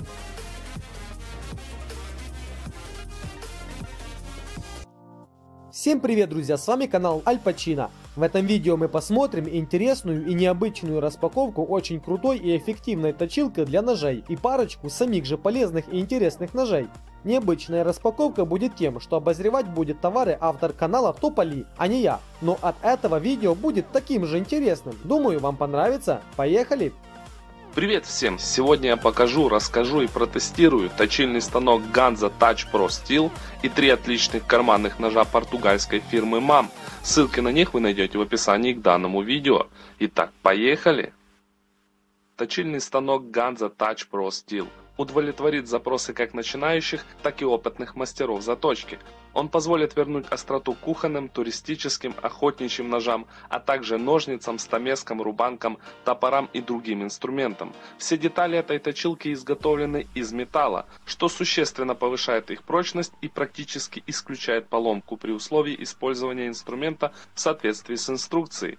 Всем привет, друзья, с вами канал Аль Пачино. В этом видео мы посмотрим интересную и необычную распаковку очень крутой и эффективной точилки для ножей и парочку самих же полезных и интересных ножей. Необычная распаковка будет тем, что обозревать будет товары автор канала Тополи, а не я. Но от этого видео будет таким же интересным. Думаю, вам понравится. Поехали! Привет всем! Сегодня я покажу, расскажу и протестирую точильный станок Ganza Touch Pro Steel и 3 отличных карманных ножа португальской фирмы MAM. Ссылки на них вы найдете в описании к данному видео. Итак, поехали! Точильный станок Ganza Touch Pro Steel удовлетворит запросы как начинающих, так и опытных мастеров заточки. Он позволит вернуть остроту кухонным, туристическим, охотничьим ножам, а также ножницам, стамескам, рубанкам, топорам и другим инструментам. Все детали этой точилки изготовлены из металла, что существенно повышает их прочность и практически исключает поломку при условии использования инструмента в соответствии с инструкцией.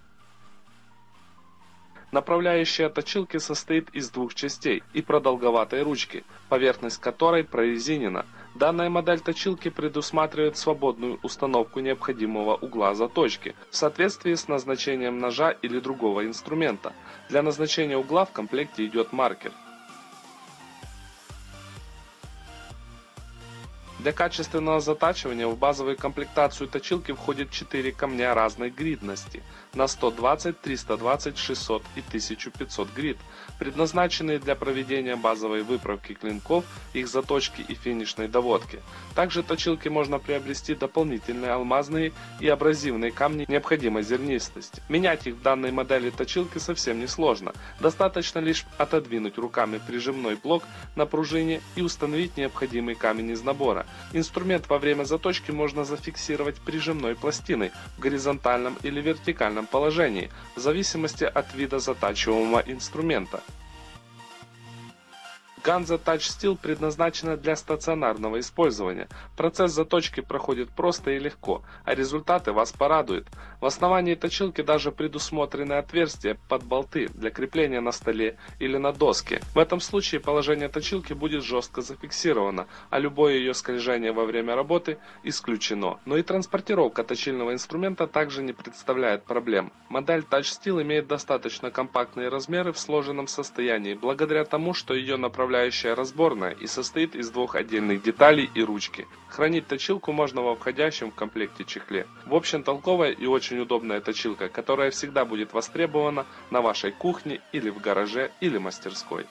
Направляющая точилки состоит из 2 частей и продолговатой ручки, поверхность которой прорезинена. Данная модель точилки предусматривает свободную установку необходимого угла заточки в соответствии с назначением ножа или другого инструмента. Для назначения угла в комплекте идет маркер. Для качественного затачивания в базовую комплектацию точилки входит 4 камня разной гридности на 120, 320, 600 и 1500 грид, предназначенные для проведения базовой выправки клинков, их заточки и финишной доводки. Также точилки можно приобрести дополнительные алмазные и абразивные камни необходимой зернистости. Менять их в данной модели точилки совсем не сложно, достаточно лишь отодвинуть руками прижимной блок на пружине и установить необходимый камень из набора. Инструмент во время заточки можно зафиксировать прижимной пластиной в горизонтальном или вертикальном положении, в зависимости от вида затачиваемого инструмента. Ganza Touch Steel предназначена для стационарного использования. Процесс заточки проходит просто и легко, а результаты вас порадуют. В основании точилки даже предусмотрены отверстия под болты для крепления на столе или на доске. В этом случае положение точилки будет жестко зафиксировано, а любое ее скольжение во время работы исключено. Но и транспортировка точильного инструмента также не представляет проблем. Модель Touch Steel имеет достаточно компактные размеры в сложенном состоянии, благодаря тому, что ее направляющая разборная и состоит из 2 отдельных деталей и ручки. Хранить точилку можно во входящем в комплекте чехле. В общем, толковая и очень удобная точилка, которая всегда будет востребована на вашей кухне или в гараже или мастерской.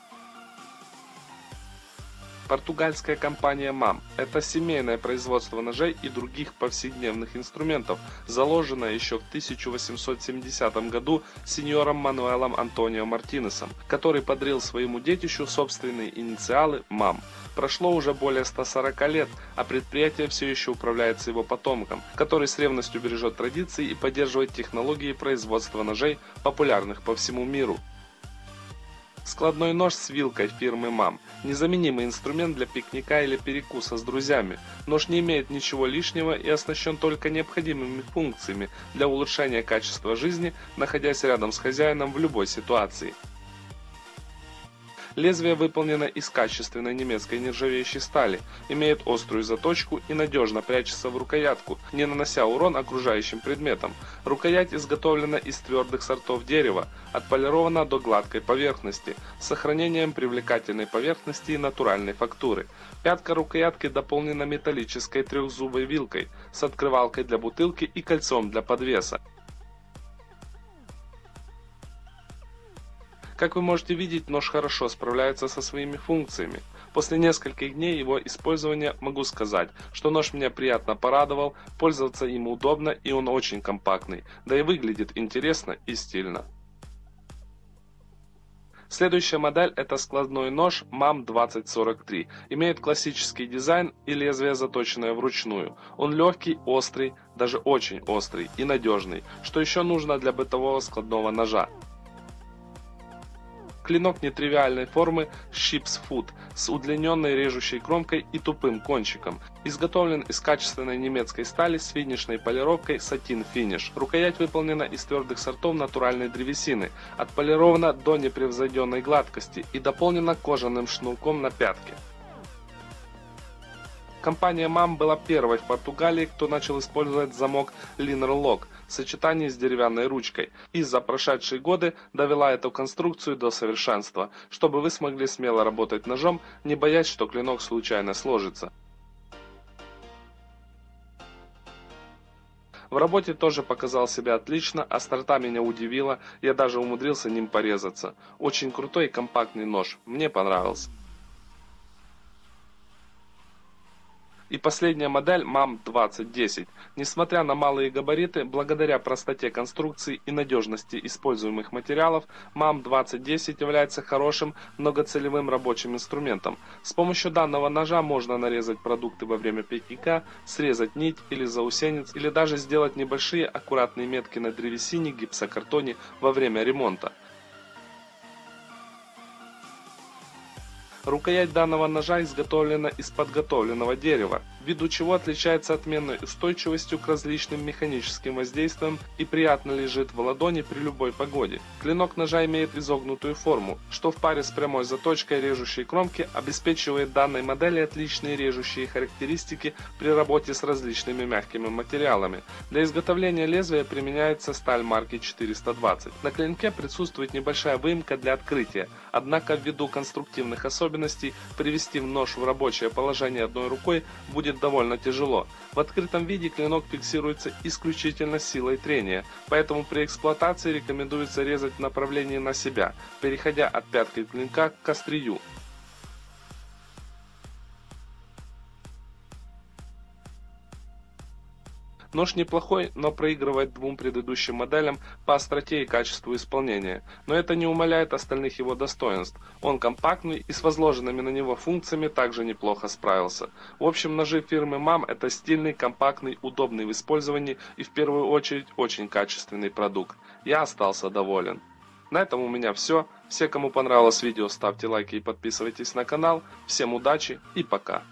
Португальская компания MAM – это семейное производство ножей и других повседневных инструментов, заложенное еще в 1870 году сеньором Мануэлом Антонио Мартинесом, который подарил своему детищу собственные инициалы MAM. Прошло уже более 140 лет, а предприятие все еще управляется его потомком, который с ревностью бережет традиции и поддерживает технологии производства ножей, популярных по всему миру. Складной нож с вилкой фирмы MAM – незаменимый инструмент для пикника или перекуса с друзьями. Нож не имеет ничего лишнего и оснащен только необходимыми функциями для улучшения качества жизни, находясь рядом с хозяином в любой ситуации. Лезвие выполнено из качественной немецкой нержавеющей стали, имеет острую заточку и надежно прячется в рукоятку, не нанося урон окружающим предметам. Рукоять изготовлена из твердых сортов дерева, отполирована до гладкой поверхности, с сохранением привлекательной поверхности и натуральной фактуры. Пятка рукоятки дополнена металлической трехзубой вилкой с открывалкой для бутылки и кольцом для подвеса. Как вы можете видеть, нож хорошо справляется со своими функциями. После нескольких дней его использования могу сказать, что нож меня приятно порадовал, пользоваться им удобно и он очень компактный, да и выглядит интересно и стильно. Следующая модель — это складной нож MAM 2043. Имеет классический дизайн и лезвие заточенное вручную. Он легкий, острый, даже очень острый и надежный, что еще нужно для бытового складного ножа. Клинок нетривиальной формы Ship's Foot с удлиненной режущей кромкой и тупым кончиком. Изготовлен из качественной немецкой стали с финишной полировкой Satin Finish. Рукоять выполнена из твердых сортов натуральной древесины, отполирована до непревзойденной гладкости и дополнена кожаным шнурком на пятке. Компания MAM была первой в Португалии, кто начал использовать замок Liner Lock в сочетании с деревянной ручкой, и за прошедшие годы довела эту конструкцию до совершенства, чтобы вы смогли смело работать ножом, не боясь, что клинок случайно сложится. В работе тоже показал себя отлично, острота меня удивила, я даже умудрился ним порезаться. Очень крутой и компактный нож, мне понравился. И последняя модель MAM 2010. Несмотря на малые габариты, благодаря простоте конструкции и надежности используемых материалов, MAM 2010 является хорошим многоцелевым рабочим инструментом. С помощью данного ножа можно нарезать продукты во время пикника, срезать нить или заусенец, или даже сделать небольшие аккуратные метки на древесине, гипсокартоне во время ремонта. Рукоять данного ножа изготовлена из подготовленного дерева, ввиду чего отличается отменной устойчивостью к различным механическим воздействиям и приятно лежит в ладони при любой погоде. Клинок ножа имеет изогнутую форму, что в паре с прямой заточкой режущей кромки обеспечивает данной модели отличные режущие характеристики при работе с различными мягкими материалами. Для изготовления лезвия применяется сталь марки 420. На клинке присутствует небольшая выемка для открытия, однако ввиду конструктивных особенностей привести нож в рабочее положение одной рукой будет довольно тяжело. В открытом виде клинок фиксируется исключительно силой трения, поэтому при эксплуатации рекомендуется резать в направлении на себя, переходя от пятки клинка к острию. Нож неплохой, но проигрывает двум предыдущим моделям по остроте и качеству исполнения. Но это не умаляет остальных его достоинств. Он компактный и с возложенными на него функциями также неплохо справился. В общем, ножи фирмы MAM это стильный, компактный, удобный в использовании и в первую очередь очень качественный продукт. Я остался доволен. На этом у меня все. Все, кому понравилось видео, ставьте лайки и подписывайтесь на канал. Всем удачи и пока.